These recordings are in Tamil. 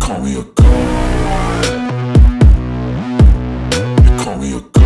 call me a god. You call me a god.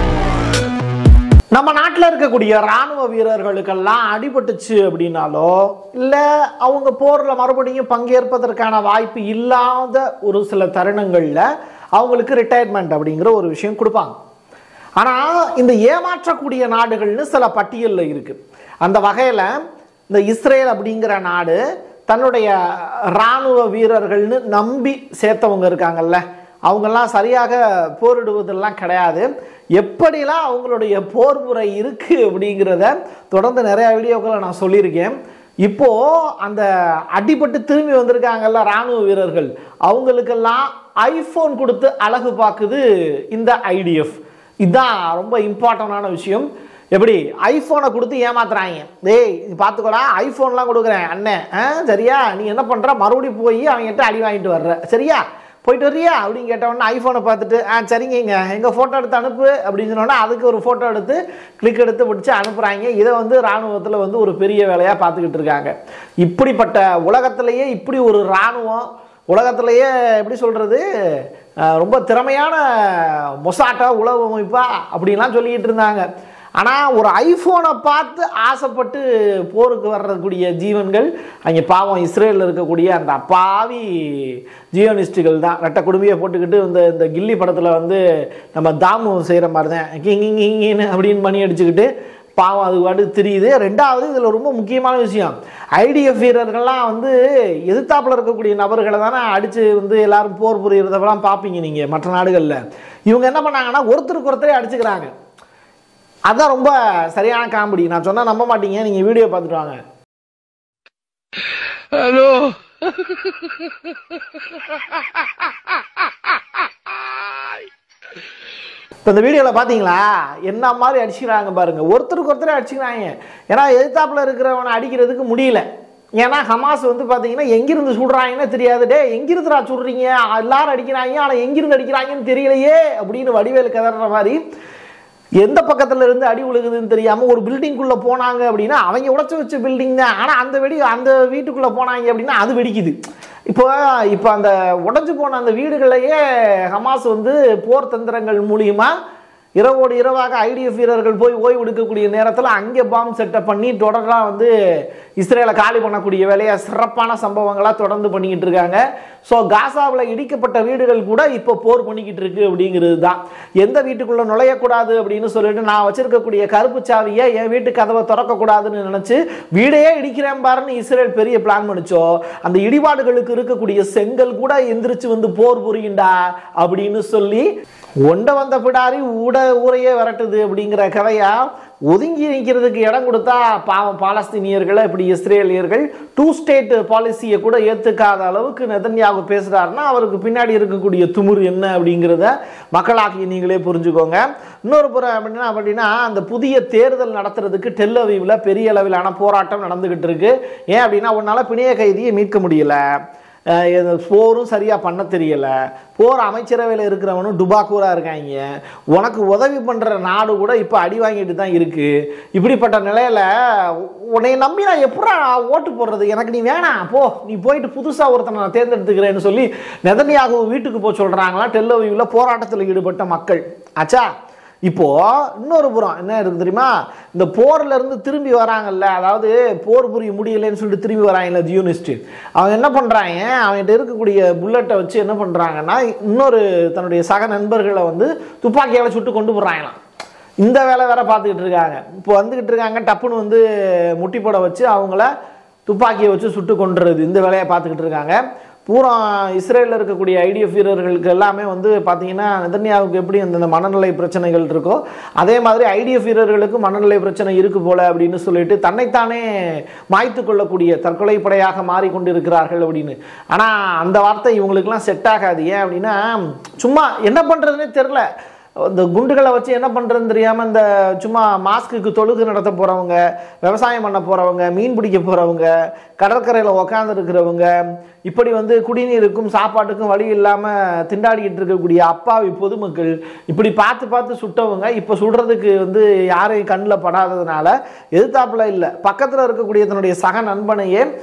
நம்ம நாட்டில் இருக்கக்கூடிய ராணுவ வீரர்களுக்கெல்லாம் அடிபட்டுச்சு அப்படின்னாலோ இல்லை அவங்க போரில் மறுபடியும் பங்கேற்பதற்கான வாய்ப்பு இல்லாத ஒரு சில தருணங்களில் அவங்களுக்கு ரிட்டையர்மெண்ட் அப்படிங்கிற ஒரு விஷயம் கொடுப்பாங்க. ஆனால் இந்த ஏமாற்றக்கூடிய நாடுகள்னு சில பட்டியலில் இருக்குது. அந்த வகையில் இந்த இஸ்ரேல் அப்படிங்கிற நாடு தன்னுடைய இராணுவ வீரர்கள்னு நம்பி சேர்த்தவங்க இருக்காங்கல்ல, அவங்கெல்லாம் சரியாக போரிடுவதெல்லாம் கிடையாது. எப்படிலாம் அவங்களுடைய போர் முறை இருக்குது அப்படிங்கிறத தொடர்ந்து நிறையா வீடியோக்களை நான் சொல்லியிருக்கேன். இப்போது அந்த அடிபட்டு திரும்பி வந்திருக்காங்கல்ல இராணுவ வீரர்கள், அவங்களுக்கெல்லாம் ஐஃபோன் கொடுத்து அழகு பார்க்குது இந்த IDF. இதுதான் ரொம்ப இம்பார்ட்டண்டான விஷயம். எப்படி ஐஃபோனை கொடுத்து ஏமாத்துறாங்க. டேய் பார்த்துக்கோடா, ஐஃபோன்லாம் கொடுக்குறேன் அண்ணன், சரியா? நீ என்ன பண்ணுற, மறுபடியும் போய் அவங்ககிட்ட அடி வாங்கிட்டு வர்ற, சரியா? போயிட்டு வர்றியா அப்படின்னு கேட்டவொடனே ஐஃபோனை பார்த்துட்டு சரிங்க எங்கள் ஃபோட்டோ எடுத்து அனுப்பு அப்படின்னு சொன்னோன்னா அதுக்கு ஒரு ஃபோட்டோ எடுத்து கிளிக் எடுத்து பிடிச்சி அனுப்புகிறாங்க. இதை வந்து இராணுவத்தில் வந்து ஒரு பெரிய வேலையாக பார்த்துக்கிட்டு இருக்காங்க. இப்படிப்பட்ட உலகத்திலேயே இப்படி ஒரு இராணுவம், உலகத்திலேயே எப்படி சொல்கிறது, ரொம்ப திறமையான மொசாட்டா உளவு அமைப்பா அப்படின்லாம் சொல்லிக்கிட்டு இருந்தாங்க. ஆனால் ஒரு ஐஃபோனை பார்த்து ஆசைப்பட்டு போருக்கு வர்றக்கூடிய ஜீவன்கள் அங்கே பாவம் இஸ்ரேலில் இருக்கக்கூடிய அந்த அப்பாவி ஜியோனிஸ்டுகள் தான். ரெட்டை குடும்பியை போட்டுக்கிட்டு இந்த கில்லி படத்தில் வந்து நம்ம தாமு செய்கிற மாதிரி தான் கிங்கின்னு அப்படின்னு பண்ணி அடிச்சுக்கிட்டு பாவம் அது பாட்டு தெரியுது. ரெண்டாவது இதில் ரொம்ப முக்கியமான விஷயம், IDF வீரர்கள்லாம் வந்து எதிர்த்தாப்பில் இருக்கக்கூடிய நபர்களை தானே அடித்து வந்து எல்லாரும் போர் புரிகிறதெல்லாம் பார்ப்பீங்க நீங்கள் மற்ற நாடுகளில். இவங்க என்ன பண்ணாங்கன்னா ஒருத்தருக்கு ஒருத்தரே அடிச்சுக்கிறாங்க. அதான் ரொம்ப சரியான காமெடி. நான் சொன்னா நம்ப மாட்டீங்க, நீங்க வீடியோ பார்த்துட்டு வாங்க. ஹலோ, இப்போ இந்த வீடியோவில் பார்த்தீங்களா என்ன மாதிரி அடிச்சுக்கிறாங்க பாருங்க, ஒருத்தருக்கு ஒருத்தரே அடிச்சுக்கிறாங்க. ஏன்னா எதிர்த்தாப்புல இருக்கிறவனை அடிக்கிறதுக்கு முடியல. ஏன்னா ஹமாஸ் வந்து பார்த்தீங்கன்னா எங்கிருந்து சுடுறாங்கன்னு தெரியாது. டே எங்கிருந்துடா சுடுறீங்க, எல்லாரும் அடிக்கிறாங்க ஆனால் எங்கிருந்து அடிக்கிறாங்கன்னு தெரியலையே அப்படின்னு வடிவேலு கதற மாதிரி எந்த பக்கத்தில் இருந்து அடி உழுகுதுன்னு தெரியாமல் ஒரு பில்டிங்குள்ளே போனாங்க அப்படின்னா அவங்க உடைச்சி வச்ச பில்டிங் தான், ஆனால் அந்த வீட்டுக்குள்ளே போனாங்க அப்படின்னா அது வெடிக்குது. இப்போ அந்த உடைஞ்சு போன அந்த வீடுகளையே ஹமாஸ் வந்து போர் தந்திரங்கள் மூலியமா இரவோடு இரவாக IDF வீரர்கள் போய் ஓய்வு எடுக்கக்கூடிய நேரத்தில் அங்கே பாம்பு செட்டப் பண்ணி தொடர்லாம் வந்து இஸ்ரேலை காலி பண்ணக்கூடிய வேலையை சிறப்பான சம்பவங்களாக தொடர்ந்து பண்ணிக்கிட்டு இருக்காங்க. ஸோ காசாவில் இடிக்கப்பட்ட வீடுகள் கூட இப்போ போர் பண்ணிக்கிட்டு இருக்கு அப்படிங்கிறது தான். எந்த வீட்டுக்குள்ளே நுழையக்கூடாது அப்படின்னு சொல்லிட்டு நான் வச்சிருக்கக்கூடிய கருப்பு சாவியை என் வீட்டு கதவை திறக்கக்கூடாதுன்னு நினச்சி வீடையே இடிக்கிறேன் பாருன்னு இஸ்ரேல் பெரிய பிளான் பண்ணிச்சோ, அந்த இடிபாடுகளுக்கு இருக்கக்கூடிய செங்கல் கூட எந்திரிச்சு வந்து போர் புரியுண்டா அப்படின்னு சொல்லி ஒண்ட வந்த பிடாரி ஊரையே விரட்டுது அப்படிங்கிற கதையா ஒதுங்கி நிற்கிறதுக்கு இடம் கொடுத்தா பாவம் பாலஸ்தீனியர்களை இப்படி இஸ்ரேலியர்கள் 2 ஸ்டேட் பாலிசியை கூட ஏற்றுக்காத அளவுக்கு நெதன்யாகு பேசுகிறாருன்னா அவருக்கு பின்னாடி இருக்கக்கூடிய துமுறு என்ன அப்படிங்கிறத மக்களாக்கி நீங்களே புரிஞ்சுக்கோங்க. இன்னொரு புறம் அப்படின்னா அந்த புதிய தேர்தல் நடத்துறதுக்கு டெல் அவீவில் பெரிய அளவிலான போராட்டம் நடந்துகிட்டு இருக்கு. ஏன் அப்படின்னா உன்னால பிணைய கைதியை மீட்க முடியல, போரும் சரியாக பண்ண தெரியலை, போர் அமைச்சரவையில் இருக்கிறவனும் டுபாக்கூராக இருக்காங்க, உனக்கு உதவி பண்ணுற நாடு கூட இப்போ அடி வாங்கிட்டு தான் இருக்குது. இப்படிப்பட்ட நிலையில் உன்னை நம்பி நான் எப்படா ஓட்டு போடுறது, எனக்கு நீ வேணாம் போ, நீ போயிட்டு புதுசாக ஒருத்தனை நான் தேர்ந்தெடுத்துக்கிறேன்னு சொல்லி நெதன்யாகு வீட்டுக்கு போய் சொல்கிறாங்களா டெல் அவீவில் போராட்டத்தில் ஈடுபட்ட மக்கள். ஆச்சா, இப்போ இன்னொரு புறம் என்ன இருக்கு தெரியுமா, இந்த போர்ல இருந்து திரும்பி வராங்கல்ல, அதாவது போர் புரிய முடியலன்னு சொல்லிட்டு திரும்பி வராங்கல்ல ஜியோனிஸ்ட், அவங்க என்ன பண்றாங்க, அவங்ககிட்ட இருக்கக்கூடிய புல்லட்டை வச்சு என்ன பண்றாங்கன்னா இன்னொரு தன்னுடைய சக நண்பர்களை வந்து துப்பாக்கியால சுட்டு கொண்டு போடுறாங்களாம். இந்த வேலை வேற பார்த்துக்கிட்டு இருக்காங்க. இப்போ வந்துகிட்டு இருக்காங்க, டப்புன்னு வந்து முட்டி போட வச்சு அவங்கள துப்பாக்கியை வச்சு சுட்டு கொண்டுறது, இந்த வேலையை பார்த்துக்கிட்டு இருக்காங்க. பூரா இஸ்ரேலில் இருக்கக்கூடிய IDF வீரர்களுக்கு எல்லாமே வந்து பார்த்தீங்கன்னா நெதன்யாவுக்கு எப்படி அந்த மனநிலை பிரச்சனைகள் இருக்கோ அதே மாதிரி IDF வீரர்களுக்கு மனநிலை பிரச்சனை இருக்கு போல அப்படின்னு சொல்லிட்டு தன்னைத்தானே மாய்த்து கொள்ளக்கூடிய தற்கொலை படையாக மாறிக்கொண்டிருக்கிறார்கள் அப்படின்னு. ஆனால் அந்த வார்த்தை இவங்களுக்கெல்லாம் செட் ஆகாது. ஏன் அப்படின்னா சும்மா என்ன பண்ணுறதுனே தெரில, இந்த குண்டுகளை வச்சு என்ன பண்ணுறதுன்னு தெரியாமல் இந்த சும்மா மாஸ்க்குக்கு தொழுகு நடத்த போகிறவங்க, விவசாயம் பண்ண போகிறவங்க, மீன் பிடிக்க போகிறவங்க, கடற்கரையில் உக்காந்துருக்கிறவங்க, இப்படி வந்து குடிநீருக்கும் சாப்பாட்டுக்கும் வழி இல்லாமல் திண்டாடிக்கிட்டு இருக்கக்கூடிய அப்பாவி பொதுமக்கள், இப்படி பார்த்து பார்த்து சுட்டவங்க இப்போ சுடுறதுக்கு வந்து யாரையும் கண்ணில் படாததுனால எதிர்த்தாப்புல இல்லை, பக்கத்தில் இருக்கக்கூடிய தன்னுடைய சக நண்பனையே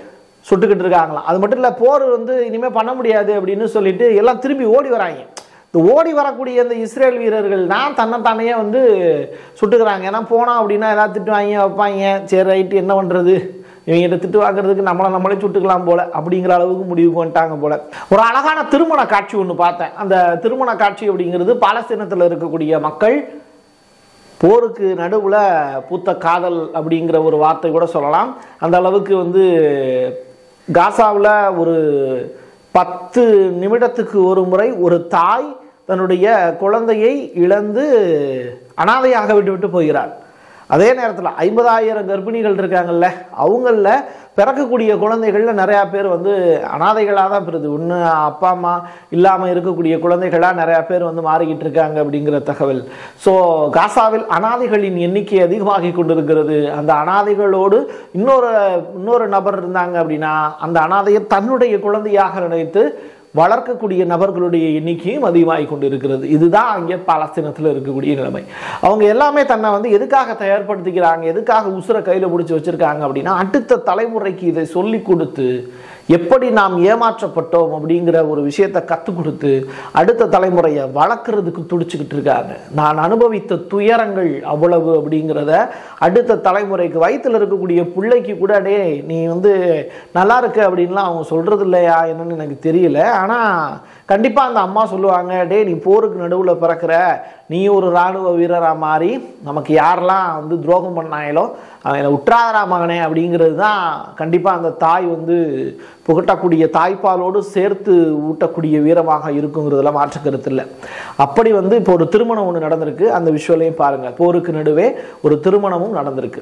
சுட்டுக்கிட்டு இருக்காங்களாம். அது மட்டும் இல்லை, போர் வந்து இனிமேல் பண்ண முடியாது அப்படின்னு சொல்லிட்டு எல்லாம் திரும்பி ஓடி வராங்க. இந்த ஓடி வரக்கூடிய இந்த இஸ்ரேல் வீரர்கள் தான் தன்னைத்தானையே வந்து சுட்டுக்கிறாங்க. ஏன்னா போனோம் அப்படின்னா ஏதாவது திட்டு வாங்கி வைப்பாங்க. சரி ரைட்டு, என்ன பண்ணுறது, இவங்கிட்ட திட்டு வாங்குறதுக்கு நம்மளே சுட்டுக்கலாம் போல அப்படிங்கிற அளவுக்கு முடிவுக்கு வந்துட்டாங்க போல. ஒரு அழகான திருமண காட்சி ஒன்று பார்த்தேன். அந்த திருமண காட்சி அப்படிங்கிறது பாலஸ்தீனத்தில் இருக்கக்கூடிய மக்கள் போருக்கு நடுவில் பூத்த காதல் அப்படிங்கிற ஒரு வார்த்தை கூட சொல்லலாம். அந்த அளவுக்கு வந்து காசாவில் ஒரு 10 நிமிடத்துக்கு ஒரு முறை ஒரு தாய் தன்னுடைய குழந்தையை இழந்து அனாதையாக விட்டு போகிறார். அதே நேரத்தில் 50,000 கர்ப்பிணிகள் இருக்காங்கல்ல, அவங்களில் பிறக்கக்கூடிய குழந்தைகளில் நிறையா பேர் வந்து அனாதைகளாக தான் பிறகு ஒன்று அப்பா அம்மா இல்லாமல் இருக்கக்கூடிய குழந்தைகளாக நிறையா பேர் வந்து மாறிக்கிட்டு இருக்காங்க அப்படிங்கிற தகவல். ஸோ காசாவில் அனாதைகளின் எண்ணிக்கை அதிகமாகி கொண்டிருக்கிறது. அந்த அனாதைகளோடு இன்னொரு நபர் இருந்தாங்க அப்படின்னா அந்த அனாதையை தன்னுடைய குழந்தையாக நினைத்து வளர்க்கக்கூடிய நபர்களுடைய எண்ணிக்கையும் அதிகமாகி கொண்டு இருக்கிறது. இதுதான் அங்கே பாலஸ்தீனத்தில் இருக்கக்கூடிய நிலைமை. அவங்க எல்லாமே தன்னை வந்து எதுக்காக தயார்படுத்திக்கிறாங்க, எதுக்காக உசுரை கையில் பிடிச்சி வச்சிருக்காங்க அப்படின்னா அடுத்த தலைமுறைக்கு இதை சொல்லி கொடுத்து எப்படி நாம் ஏமாற்றப்பட்டோம் அப்படிங்கிற ஒரு விஷயத்தை கற்றுக் கொடுத்து அடுத்த தலைமுறையை வளர்க்குறதுக்கு துடிச்சுக்கிட்டு இருக்காங்க. நான் அனுபவித்த துயரங்கள் அவ்வளவு அப்படிங்கிறத அடுத்த தலைமுறைக்கு வயிற்றில் இருக்கக்கூடிய பிள்ளைக்கு கூட டே நீ வந்து நல்லா இருக்கு அப்படின்லாம் அவங்க சொல்கிறது இல்லையா என்னன்னு எனக்கு தெரியல. ஆனால் கண்டிப்பாக அந்த அம்மா சொல்லுவாங்க, டே நீ போருக்கு நடுவில் பிறக்கிற, நீ ஒரு இராணுவ வீரராக மாறி நமக்கு யாரெல்லாம் வந்து துரோகம் பண்ணாங்களோ அவனை உற்றாதரா மகனே அப்படிங்கிறது தான் கண்டிப்பாக அந்த தாய் வந்து புகட்டக்கூடிய தாய்ப்பாலோடு சேர்த்து ஊட்டக்கூடிய வீரமாக இருக்குங்கிறதுல மாற்று கருத்து இல்லை. அப்படி வந்து இப்போ ஒரு திருமணம் ஒன்று நடந்திருக்கு. அந்த விஷுவலையும் பாருங்கள். போருக்கு நடுவே ஒரு திருமணமும் நடந்திருக்கு.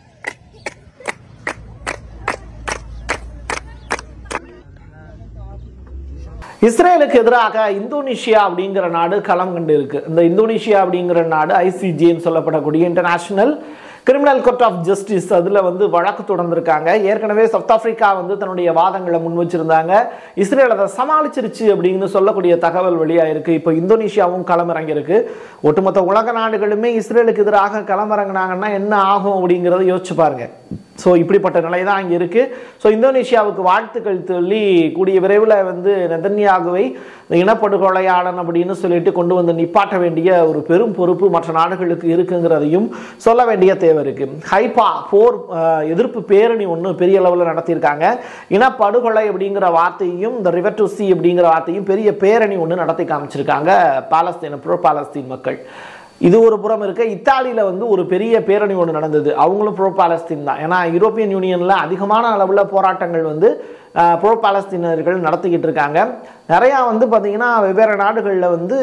இஸ்ரேலுக்கு எதிராக இந்தோனேஷியா அப்படிங்கிற நாடு களம் கண்டு இருக்கு. இந்த இந்தோனேஷியா அப்படிங்கிற நாடு ஐசிஜேன்னு சொல்லப்படக்கூடிய international criminal court of justice அதில் வந்து வழக்கு தொடர்ந்துருக்காங்க. ஏற்கனவே சவுத் ஆப்பிரிக்கா வந்து தன்னுடைய வாதங்களை முன் வச்சிருந்தாங்க. இஸ்ரேல் அதை சமாளிச்சிருச்சு அப்படின்னு சொல்லக்கூடிய தகவல் வெளியாயிருக்கு. இப்போ இந்தோனேஷியாவும் களமிறங்கியிருக்கு. ஒட்டுமொத்த உலக நாடுகளுமே இஸ்ரேலுக்கு எதிராக களமிறங்கினாங்கன்னா என்ன ஆகும் அப்படிங்கிறத யோசிச்சு பாருங்க. ஸோ இப்படிப்பட்ட நிலை தான் அங்கே இருக்குது. ஸோ இந்தோனேஷியாவுக்கு வாழ்த்துக்கள் சொல்லி கூடிய விரைவில் வந்து நெதன்யாகுவை இனப்படுகொலையாளன் அப்படின்னு சொல்லிட்டு கொண்டு வந்து நிப்பாட்ட வேண்டிய ஒரு பெரும் பொறுப்பு மற்ற நாடுகளுக்கு இருக்குங்கிறதையும் சொல்ல வேண்டிய தேவை இருக்குது. ஹைபா போர் எதிர்ப்பு பேரணி ஒன்று பெரிய அளவில் நடத்தியிருக்காங்க. இனப்படுகொலை அப்படிங்கிற வார்த்தையும் இந்த ரிவர் டு சி அப்படிங்கிற வார்த்தையும் பெரிய பேரணி ஒன்று நடத்தி காமிச்சிருக்காங்க பாலஸ்தீன் மக்கள். இது ஒரு புறம் இருக்க, இத்தாலியில் வந்து ஒரு பெரிய பேரணி ஒன்று நடந்தது. அவங்களும் ப்ரோ பாலஸ்தீன் தான். ஏன்னா யூரோப்பியன் யூனியனில் அதிகமான அளவில் போராட்டங்கள் வந்து ப்ரோ பாலஸ்தீனர்கள் நடத்திக்கிட்டு இருக்காங்க. நிறையா வந்து பார்த்திங்கன்னா வெவ்வேறு நாடுகளில் வந்து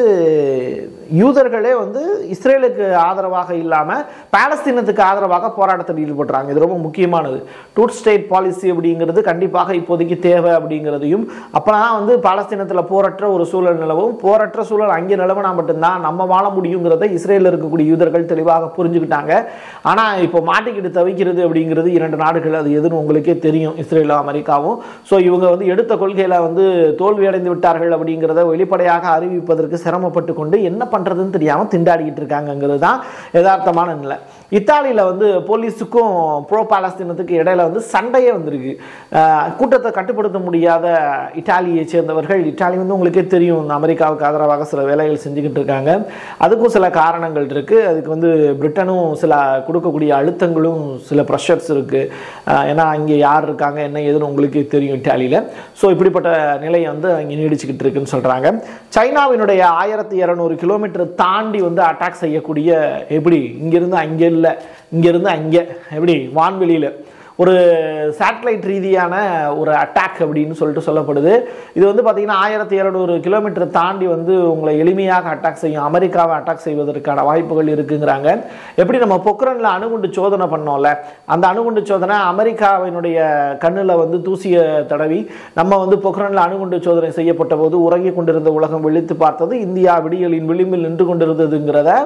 யூதர்களே வந்து இஸ்ரேலுக்கு ஆதரவாக இல்லாமல் பாலஸ்தீனத்துக்கு ஆதரவாக போராட்டத்தில் ஈடுபடுறாங்க. இது ரொம்ப முக்கியமானது. டூ ஸ்டேட் பாலிசி அப்படிங்கிறது கண்டிப்பாக இப்போதைக்கு தேவை அப்படிங்கிறதையும், அப்போ தான் வந்து பாலஸ்தீனத்தில் போரற்ற ஒரு சூழல் நிலவும், போரற்ற சூழல் அங்கே நிலவுனா மட்டும்தான் நம்ம வாழ முடியுங்கிறத இஸ்ரேலில் இருக்கக்கூடிய யூதர்கள் தெளிவாக புரிஞ்சுக்கிட்டாங்க. ஆனால் இப்போ மாட்டிக்கிட்டு தவிக்கிறது அப்படிங்கிறது 2 நாடுகள். அது எதுன்னு உங்களுக்கே தெரியும், இஸ்ரேலும் அமெரிக்காவும். ஸோ இவங்க வந்து எடுத்த கொள்கையில் வந்து தோல்வி அடைந்து விட்டார்கள் அப்படிங்கிறத வெளிப்படையாக அறிவிப்பதற்கு சிரமப்பட்டு கொண்டு என்ன பண்ணுறதுன்னு தெரியாமல் திண்டாடிக்கிட்டு இருக்காங்கிறது தான் யதார்த்தமான நிலை. இத்தாலியில் வந்து போலீஸுக்கும் ப்ரோ பாலஸ்தீனத்துக்கு இடையில வந்து சண்டையே வந்திருக்கு. கூட்டத்தை கட்டுப்படுத்த முடியாத இத்தாலியை சேர்ந்தவர்கள், இத்தாலி வந்து உங்களுக்கே தெரியும் அமெரிக்காவுக்கு ஆதரவாக சில வேலைகள் செஞ்சுக்கிட்டு இருக்காங்க. அதுக்கும் சில காரணங்கள் இருக்குது. அதுக்கு வந்து பிரிட்டனும் சில கொடுக்கக்கூடிய அழுத்தங்களும் சில ப்ரெஷர்ஸ் இருக்குது. ஏன்னா இங்கே யார் இருக்காங்க என்ன ஏதுன்னு உங்களுக்கே தெரியும் இத்தாலியில். ஸோ இப்படிப்பட்ட நிலை வந்து அங்கே நீடிச்சுக்கிட்டு இருக்குன்னு சொல்கிறாங்க. சைனாவினுடைய 1200 கிலோமீட்டர் தாண்டி வந்து அட்டாக் செய்யக்கூடிய, எப்படி இங்கேருந்து அங்கே இல்லை இங்கேருந்து அங்கே எப்படி வான்வெளியில் ஒரு சேட்டலைட் ரீதியான ஒரு அட்டாக் அப்படின்னு சொல்லிட்டு சொல்லப்படுது. இது வந்து பார்த்திங்கன்னா 1200 கிலோமீட்டர் தாண்டி வந்து உங்களை எளிமையாக அட்டாக் செய்யும், அமெரிக்காவை அட்டாக் செய்வதற்கான வாய்ப்புகள் இருக்குங்கிறாங்க. எப்படி நம்ம பொக்ரானில் அணுகுண்டு சோதனை பண்ணோம்ல, அந்த அணுகுண்டு சோதனை அமெரிக்காவினுடைய கண்ணில் வந்து தூசியை தடவி நம்ம வந்து பொக்ரானில் அணுகுண்டு சோதனை செய்யப்பட்ட போது உறங்கி கொண்டிருந்த உலகம் விழித்து பார்த்தது, இந்தியா விடியலின் விளிம்பில் நின்று கொண்டிருந்ததுங்கிறத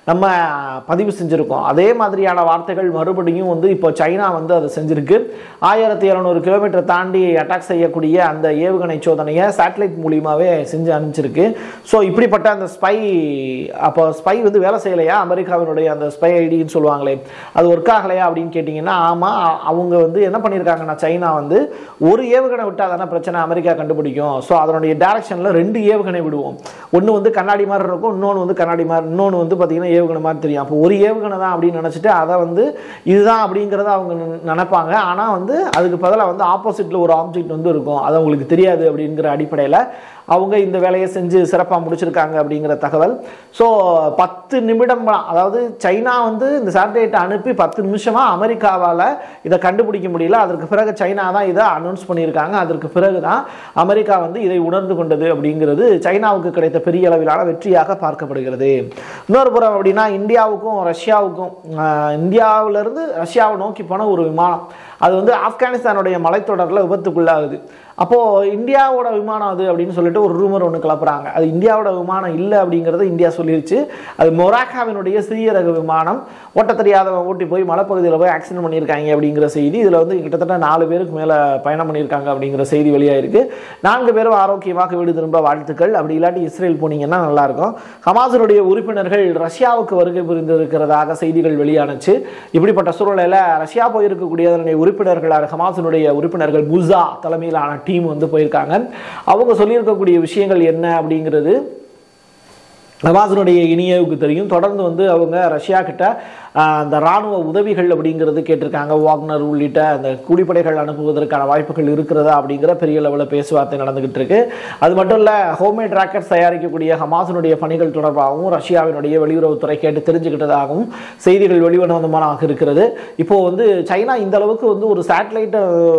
நம்ம பதிவு செஞ்சுருக்கோம். அதே மாதிரியான வார்த்தைகள் மறுபடியும் வந்து இப்போ சைனா வந்து அதை செஞ்சுருக்கு. 1700 கிலோமீட்டர் தாண்டி அட்டாக் செய்யக்கூடிய அந்த ஏவுகணை சோதனையை சேட்டலைட் மூலியமாகவே செஞ்சு அனுப்பிச்சிருக்கு. ஸோ இப்படிப்பட்ட அந்த ஸ்பை, அப்போ ஸ்பை வந்து வேலை செய்யலையா, அமெரிக்காவினுடைய அந்த ஸ்பை ஐடின்னு சொல்லுவாங்களே அது ஒர்க் ஆகலையா அப்படின்னு கேட்டிங்கன்னா ஆமாம், அவங்க வந்து என்ன பண்ணியிருக்காங்கன்னா சைனா வந்து ஒரு ஏவுகணை விட்டால் தானே பிரச்சனை அமெரிக்கா கண்டுபிடிக்கும். ஸோ அதனுடைய டைரக்ஷனில் 2 ஏவுகணை விடுவோம். ஒன்று வந்து கண்ணாடி மாதிரி இருக்கும், இன்னொன்று வந்து கண்ணாடி மாதிரி, இன்னொன்று வந்து பார்த்தீங்கன்னா ஏவுகணை மாதிரி தெரியும். அப்போ ஒரு ஏவுகணை தான் அப்படின்னு நினச்சிட்டு அதை வந்து இதுதான் அப்படிங்கிறத அவங்க நினைப்பாங்க. ஆனால் வந்து அதுக்கு பதிலாக வந்து ஆப்போசிட்டில் ஒரு ஆப்ஜெக்ட் வந்து இருக்கும், அது அவங்களுக்கு தெரியாது அப்படிங்கிற அடிப்படையில் அவங்க இந்த வேலையை செஞ்சு சிறப்பாக முடிச்சிருக்காங்க அப்படிங்கிற தகவல். ஸோ 10 நிமிடம், அதாவது சைனா வந்து இந்த சேட்டலைட்டை அனுப்பி 10 நிமிஷமாக அமெரிக்காவால் இதை கண்டுபிடிக்க முடியல. அதற்கு பிறகு சைனா தான் இதை அனௌன்ஸ் பண்ணியிருக்காங்க. அதற்கு பிறகு தான் அமெரிக்கா வந்து இதை உணர்ந்து கொண்டது அப்படிங்கிறது சைனாவுக்கு கிடைத்த பெரிய அளவிலான வெற்றியாக பார்க்கப்படுகிறது. இன்னொரு புறம் அப்படின்னா இந்தியாவுக்கும் ரஷ்யாவுக்கும், இந்தியாவிலிருந்து ரஷ்யாவை நோக்கி போன ஒரு விமானம் அது வந்து ஆப்கானிஸ்தானுடைய மலைத்தொடரில் விபத்துக்குள்ளாகுது. அப்போது இந்தியாவோட விமானம் அது அப்படின்னு சொல்லிட்டு ஒரு ரூமர் ஒன்று கிளப்புறாங்க. அது இந்தியாவோட விமானம் இல்லை அப்படிங்கிறத இந்தியா சொல்லிருச்சு. அது மொராக்காவினுடைய சிறிய ரக விமானம், ஓட்ட தெரியாதவன் ஓட்டி போய் மலைப்பகுதியில் போய் ஆக்சிடென்ட் பண்ணியிருக்காங்க அப்படிங்கிற செய்தி. இதில் வந்து கிட்டத்தட்ட 4 பேருக்கு மேலே பயணம் பண்ணியிருக்காங்க அப்படிங்கிற செய்தி வெளியாயிருக்கு. 4 பேரும் ஆரோக்கியமாக வீடு திரும்ப வாழ்த்துக்கள். அப்படி இல்லாட்டி இஸ்ரேல் போனீங்கன்னா நல்லாயிருக்கும். ஹமாஸினுடைய உறுப்பினர்கள் ரஷ்யாவுக்கு வருகை புரிந்திருக்கிறதாக செய்திகள் வெளியானுச்சு. இப்படிப்பட்ட சூழ்நிலையில் ரஷ்யா போயிருக்கக்கூடிய அதனுடைய உறுப்பினர்களான ஹமாஸினுடைய உறுப்பினர்கள் புசா தலைமையிலான டீம் வந்து போயிருக்காங்க. அவங்க சொல்லியிருக்கக்கூடிய விஷயங்கள் என்ன அப்படிங்கிறது ஹமாஸினுடைய இனியவுக்கு தெரியும். தொடர்ந்து வந்து அவங்க ரஷ்யா கிட்ட அந்த இராணுவ உதவிகள் அப்படிங்கிறது கேட்டிருக்காங்க. வாக்னர் உள்ளிட்ட அந்த கூலிப்படைகள் அனுப்புவதற்கான வாய்ப்புகள் இருக்கிறதா அப்படிங்கிற பெரிய லெவலில் பேச்சுவார்த்தை நடந்துகிட்டு இருக்கு. அது மட்டும் இல்லை, ஹோம்மேட் ராக்கெட் தயாரிக்கக்கூடிய ஹமாஸினுடைய பணிகள் தொடர்பாகவும் ரஷ்யாவினுடைய வெளியுறவுத்துறை கேட்டு தெரிஞ்சுக்கிட்டதாகவும் செய்திகள் வெளிவந்தமாக இருக்கிறது. இப்போ வந்து சைனா இந்த அளவுக்கு வந்து ஒரு சேட்டலைட்டை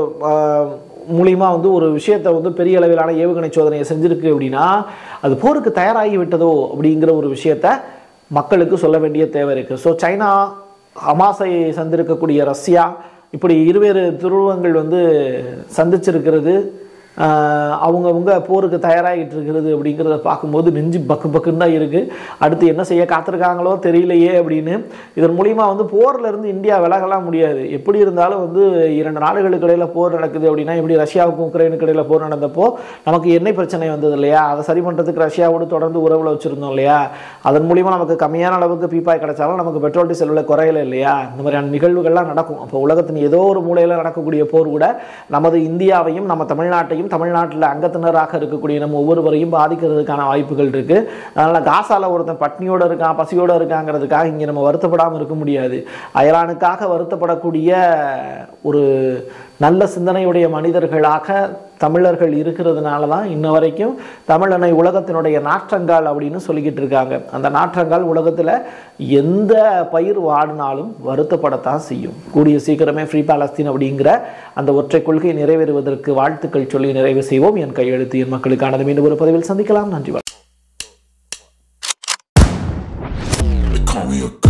மூலியமா வந்து ஒரு விஷயத்தை வந்து பெரிய அளவிலான ஏவுகணை சோதனையை செஞ்சிருக்கு அப்படின்னா அது போருக்கு தயாராகி விட்டதோ அப்படிங்கிற ஒரு விஷயத்தை மக்களுக்கு சொல்ல வேண்டிய தேவை இருக்குது. ஸோ சைனா, ஹமாஸை சந்திருக்கக்கூடிய ரஷ்யா, இப்படி இருவேறு துருவங்கள் வந்து சந்திச்சிருக்கிறது. அவங்கவுங்க போருக்கு தயாராகிட்டு இருக்கிறது அப்படிங்கிறத பார்க்கும்போது நெஞ்சு பக்கு பக்குன்னு தான் இருக்குது. அடுத்து என்ன செய்ய காத்திருக்காங்களோ தெரியலையே அப்படின்னு. இதன் மூலிமா வந்து போர்லேருந்து இந்தியா விலகலாம் முடியாது. எப்படி இருந்தாலும் வந்து 2 நாடுகளுக்கு இடையில் போர் நடக்குது அப்படின்னா, எப்படி ரஷ்யாவுக்கும் உக்ரைனுக்கு இடையில் போர் நடந்தப்போ நமக்கு எண்ணெய் பிரச்சனை வந்தது இல்லையா, அதை சரி பண்ணுறதுக்கு ரஷ்யாவோடு தொடர்ந்து உறவில் வச்சுருந்தோம் இல்லையா, அதன் மூலிமா நமக்கு கம்மியான அளவுக்கு பீப்பாய் கிடைச்சாலும் நமக்கு பெட்ரோல் டீசல் குறையல இல்லையா, இந்த மாதிரியான நிகழ்வுகள்லாம் நடக்கும். அப்போ உலகத்தின் ஏதோ ஒரு மூலையில் நடக்கக்கூடிய போர் கூட நமது இந்தியாவையும் நம்ம தமிழ்நாட்டையும், தமிழ்நாட்டில் அங்கத்தினராக இருக்கக்கூடிய நம்ம ஒவ்வொருவரையும் பாதிக்கிறதுக்கான வாய்ப்புகள் இருக்கு. அதனால காசால ஒருத்தன் பட்னியோட இருக்கான், பசியோட இருக்காங்கிறதுக்காக இங்கே நம்ம வருத்தப்படாமல் இருக்க முடியாது. அயலானுக்காக வருத்தப்படக்கூடிய ஒரு நல்ல சிந்தனையுடைய மனிதர்களாக தமிழர்கள் இருக்கிறதுனால தான் இன்ன வரைக்கும் தமிழனை உலகத்தினுடைய நாற்றங்கால் அப்படின்னு சொல்லிக்கிட்டு இருக்காங்க. அந்த நாற்றங்கால் உலகத்தில் எந்த பயிர் வாடினாலும் வருத்தப்படத்தான் செய்யும். கூடிய சீக்கிரமே ஃப்ரீ பாலஸ்தீன் அப்படிங்கிற அந்த ஒற்றை கொள்கை நிறைவேறுவதற்கு வாழ்த்துக்கள் சொல்லி நிறைவு செய்வோம். என் கையெழுத்து என் மக்களுக்கானது. மீண்டும் ஒரு பதிவில் சந்திக்கலாம். நன்றி.